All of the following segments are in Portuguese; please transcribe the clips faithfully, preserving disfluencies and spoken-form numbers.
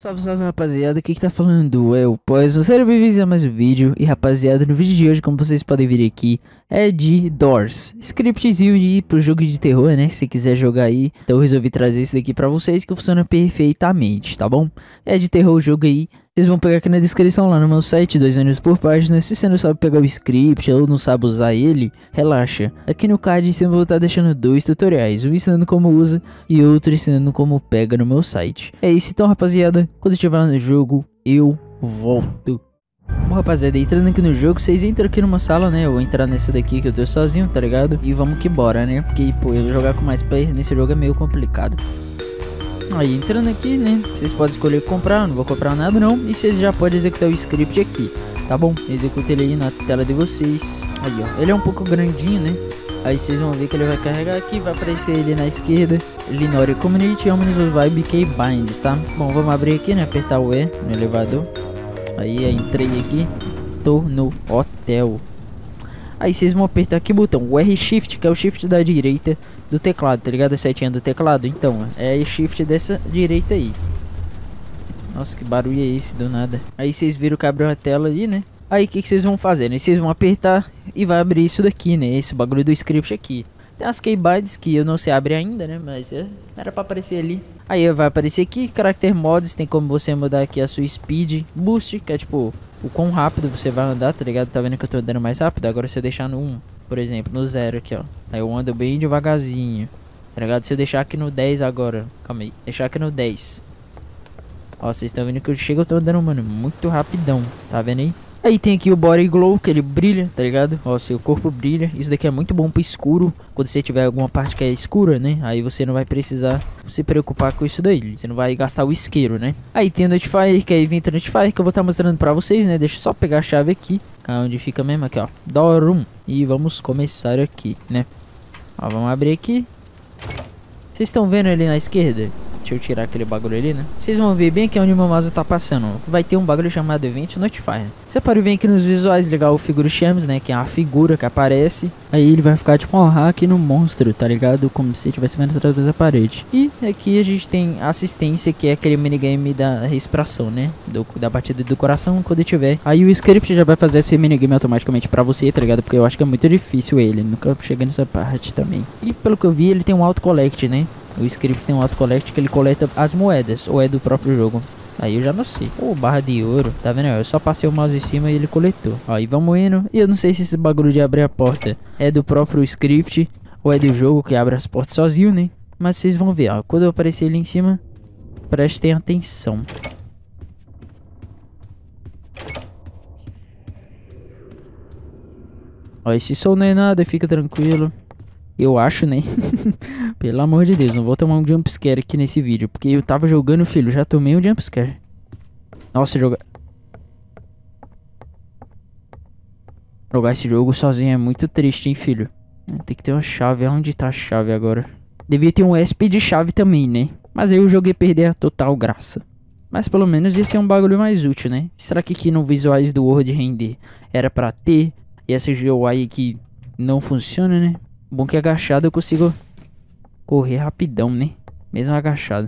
Salve, salve, rapaziada, aqui que tá falando é o Poison, sejam bem-vindos a mais um vídeo. E rapaziada, no vídeo de hoje, como vocês podem ver aqui, é de Doors, scriptzinho de ir pro jogo de terror, né, se quiser jogar aí. Então eu resolvi trazer esse daqui pra vocês, que funciona perfeitamente, tá bom? É de terror o jogo aí, vocês vão pegar aqui na descrição lá no meu site, dois anos por página. Se você não sabe pegar o script ou não sabe usar ele, relaxa. Aqui no card eu vou estar deixando dois tutoriais, um ensinando como usa e outro ensinando como pega no meu site. É isso então, rapaziada, quando eu estiver lá no jogo, eu volto. Bom, rapaziada, entrando aqui no jogo, vocês entram aqui numa sala, né? Eu vou entrar nessa daqui que eu tô sozinho, tá ligado? E vamos que bora, né? Porque, pô, eu jogar com mais player nesse jogo é meio complicado. Aí, entrando aqui, né? Vocês podem escolher comprar, não vou comprar nada não. E vocês já podem executar o script aqui, tá bom? Executa ele aí na tela de vocês. Aí, ó, ele é um pouco grandinho, né? Aí vocês vão ver que ele vai carregar aqui, vai aparecer ele na esquerda. Linore Community, Omnibus Vibe Key Binds, tá? Bom, vamos abrir aqui, né? Apertar o E no elevador. Aí, entrei aqui. Tô no hotel. Aí vocês vão apertar aqui o botão, o R Shift, que é o Shift da direita do teclado, tá ligado? A setinha do teclado. Então, é Shift dessa direita aí. Nossa, que barulho é esse do nada. Aí vocês viram que abriu a tela ali, né? Aí o que, que vocês vão fazer, né? Vocês vão apertar e vai abrir isso daqui, né? Esse bagulho do script aqui. Tem as keybinds que eu não sei abrir ainda, né? Mas é, era pra aparecer ali. Aí vai aparecer aqui, Character Mods. Tem como você mudar aqui a sua Speed Boost, que é tipo o quão rápido você vai andar, tá ligado? Tá vendo que eu tô andando mais rápido? Agora se eu deixar no um, por exemplo, no zero aqui, ó, aí eu ando bem devagarzinho, tá ligado? Se eu deixar aqui no dez agora, calma aí, deixar aqui no dez, ó, vocês estão vendo que eu chego, eu tô andando, mano, muito rapidão, tá vendo aí? Aí tem aqui o Body Glow, que ele brilha, tá ligado? Ó, seu corpo brilha. Isso daqui é muito bom pro escuro. Quando você tiver alguma parte que é escura, né? Aí você não vai precisar se preocupar com isso daí. Você não vai gastar o isqueiro, né? Aí tem o Notifier, que é Event Notifier, que eu vou estar mostrando pra vocês, né? Deixa eu só pegar a chave aqui, onde fica mesmo aqui, ó, Door um. E vamos começar aqui, né? Ó, vamos abrir aqui. Vocês estão vendo ali na esquerda? Deixa eu tirar aquele bagulho ali, né? Vocês vão ver bem aqui onde o meu mouse tá passando. Vai ter um bagulho chamado Event Notifier. Você pode vir aqui nos visuais, ligar o Figure Shams, né? Que é a figura que aparece. Aí ele vai ficar tipo um hack no monstro, tá ligado? Como se estivesse vendo atrás da parede. E aqui a gente tem assistência, que é aquele minigame da respiração, né? Do, da batida do coração, quando tiver. Aí o script já vai fazer esse minigame automaticamente pra você, tá ligado? Porque eu acho que é muito difícil ele. Nunca cheguei nessa parte também. E pelo que eu vi, ele tem um auto-collect, né? O script tem um auto-collect que ele coleta as moedas, ou é do próprio jogo? Aí eu já não sei. Ô, oh, barra de ouro, tá vendo? Eu só passei o mouse em cima e ele coletou. Aí vamos indo. E eu não sei se esse bagulho de abrir a porta é do próprio script ou é do jogo que abre as portas sozinho, né? Mas vocês vão ver, ó. Quando eu aparecer ali em cima, prestem atenção. Ó, esse som não é nada, fica tranquilo. Eu acho, né? Pelo amor de Deus, não vou tomar um jumpscare aqui nesse vídeo. Porque eu tava jogando, filho, já tomei um jumpscare. Nossa, jogar... Jogar esse jogo sozinho é muito triste, hein, filho? Tem que ter uma chave. Onde tá a chave agora? Devia ter um E S P de chave também, né? Mas aí eu joguei perder a total graça. Mas pelo menos esse é um bagulho mais útil, né? Será que aqui no visuais do World Render era pra ter? E essa G U I aqui não funciona, né? Bom que agachado eu consigo correr rapidão, né? Mesmo agachado.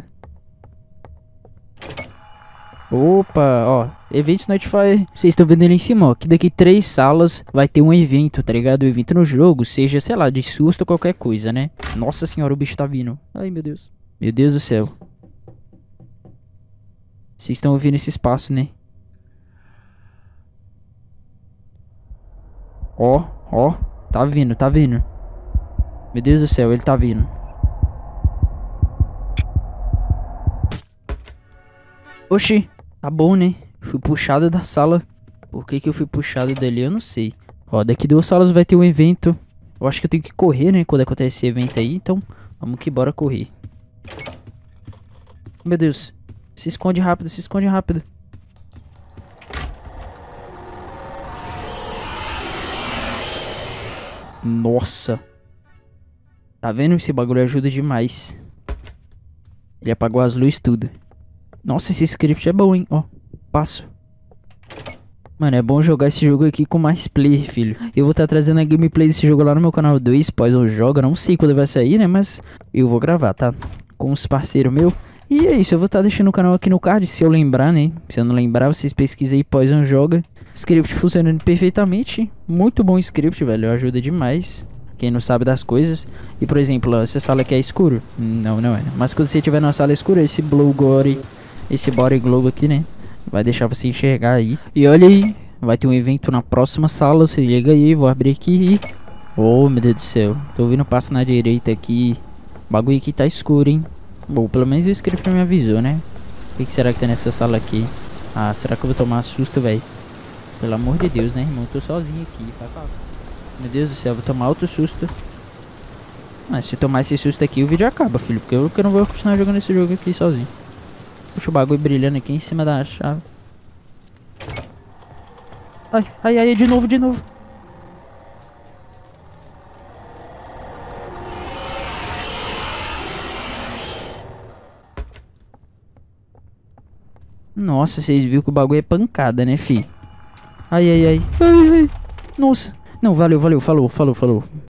Opa, ó. Event Notifier. Vocês estão vendo ali em cima, ó. Que daqui três salas vai ter um evento, tá ligado? O evento no jogo, seja, sei lá, de susto ou qualquer coisa, né? Nossa senhora, o bicho tá vindo. Ai, meu Deus. Meu Deus do céu. Vocês estão ouvindo esse espaço, né? Ó, ó. Tá vindo, tá vindo. Meu Deus do céu, ele tá vindo. Oxi, tá bom, né? Fui puxado da sala. Por que que eu fui puxado dali? Eu não sei. Ó, daqui duas salas vai ter um evento. Eu acho que eu tenho que correr, né? Quando acontece esse evento aí. Então, vamos que bora correr. Meu Deus. Se esconde rápido, se esconde rápido. Nossa. Tá vendo? Esse bagulho ajuda demais. Ele apagou as luzes tudo. Nossa, esse script é bom, hein? Ó, passo. Mano, é bom jogar esse jogo aqui com mais player, filho. Eu vou estar tá trazendo a gameplay desse jogo lá no meu canal dois, Poison Joga. Não sei quando vai sair, né? Mas eu vou gravar, tá? Com os parceiros meus. E é isso, eu vou estar deixando o canal aqui no card, se eu lembrar, né? Se eu não lembrar, vocês pesquisem aí Poison Joga. Script funcionando perfeitamente. Muito bom script, velho, ajuda demais quem não sabe das coisas. E por exemplo, ó, essa sala aqui é escuro. Não, não é. Mas quando você estiver numa sala escura, esse Blue Gore, esse Body Glow aqui, né, vai deixar você enxergar aí. E olha aí, vai ter um evento na próxima sala, se liga aí, vou abrir aqui. Oh, meu Deus do céu, tô ouvindo passo na direita aqui. O bagulho aqui tá escuro, hein. Bom, pelo menos o script me avisou, né. O que, que será que tem nessa sala aqui? Ah, será que eu vou tomar susto, velho? Pelo amor de Deus, né, irmão? Eu tô sozinho aqui, faz favor. Meu Deus do céu, vou tomar outro susto. Mas se tomar esse susto aqui, o vídeo acaba, filho. Porque eu, porque eu não vou continuar jogando esse jogo aqui sozinho. Puxa o bagulho brilhando aqui em cima da chave. Ai, ai, ai, de novo, de novo. Nossa, vocês viram que o bagulho é pancada, né, fi? Ai, ai, ai. Ai, ai. Nossa. Não, valeu, valeu, falou, falou, falou.